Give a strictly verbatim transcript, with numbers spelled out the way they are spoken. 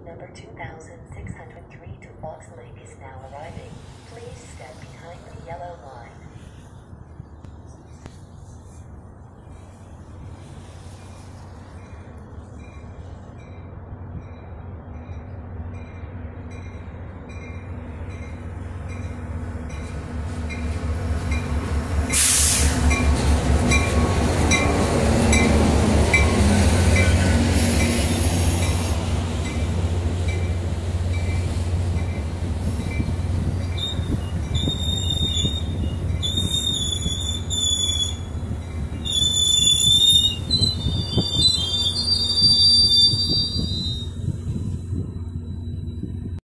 number two thousand six hundred three to Fox Lake is now arriving. Please step behind the yellow line.